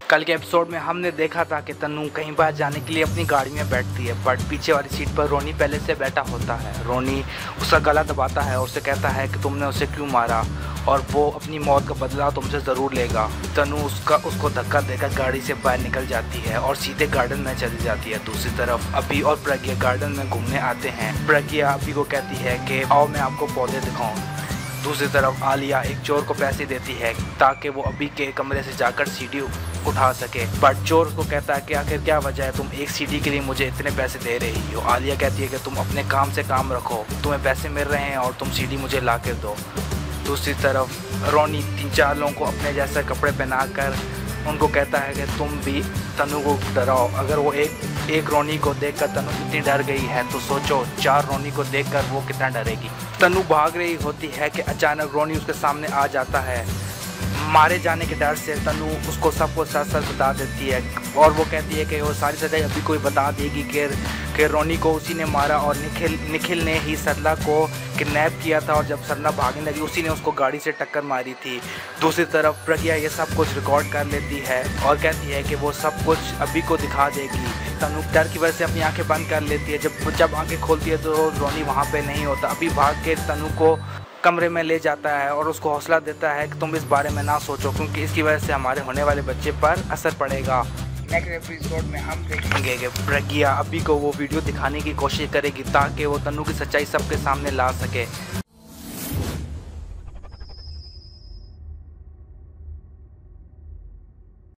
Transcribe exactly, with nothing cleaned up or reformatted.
कल के एपिसोड में हमने देखा था कि तन्नू कहीं बाहर जाने के लिए अपनी गाड़ी में बैठती है, बट पीछे वाली सीट पर रोनी पहले से बैठा होता है। रोनी उसका गला दबाता है और उसे कहता है कि तुमने उसे क्यों मारा और वो अपनी मौत का बदला तुमसे ज़रूर लेगा। तन्नू उसका उसको धक्का देकर गाड़ी से बाहर निकल जाती है और सीधे गार्डन में चली जाती है। दूसरी तरफ अभी और प्रज्ञा गार्डन में घूमने आते हैं। प्रज्ञा अभी को कहती है कि आओ मैं आपको पौधे दिखाऊँ। दूसरी तरफ आलिया एक चोर को पैसे देती है ताकि वो अभी के कमरे से जाकर सीढ़ी उठा सके, बट चोर को कहता है कि आखिर क्या वजह है, तुम एक सीढ़ी के लिए मुझे इतने पैसे दे रही हो। आलिया कहती है कि तुम अपने काम से काम रखो, तुम्हें पैसे मिल रहे हैं और तुम सीढ़ी मुझे ला कर दो। दूसरी तरफ रोनी तीन चार लोगों को अपने जैसे कपड़े पहनाकर उनको कहता है कि तुम भी तन्नू को डराओ। अगर वो एक एक रोनी को देखकर तन्नू इतनी डर गई है तो सोचो चार रोनी को देखकर वो कितना डरेगी। तन्नू भाग रही होती है कि अचानक रोनी उसके सामने आ जाता है। मारे जाने के डर से तन्नू उसको सब कुछ सच सच बता देती है और वो कहती है कि वो सारी सच्चाई अभी कोई बता देगी कि कि रोनी को उसी ने मारा और निखिल निखिल ने ही सरला को किडनैप किया था और जब सरला भागने लगी उसी ने उसको गाड़ी से टक्कर मारी थी। दूसरी तरफ प्रज्ञा ये सब कुछ रिकॉर्ड कर लेती है और कहती है कि वो सब कुछ अभी को दिखा देगी। तन्नू डर की वजह से अपनी आंखें बंद कर लेती है। जब जब आंखें खोलती है तो रोनी वहाँ पे नहीं होता। अभी भाग के तन्नू को कमरे में ले जाता है और उसको हौसला देता है कि तुम इस बारे में ना सोचो क्योंकि इसकी वजह से हमारे होने वाले बच्चे पर असर पड़ेगा। नेक्स्ट एपिसोड में हम देखेंगे कि प्रज्ञा अभी को वो वीडियो दिखाने की कोशिश करेगी ताकि वो तन्नू की सच्चाई सबके सामने ला सके।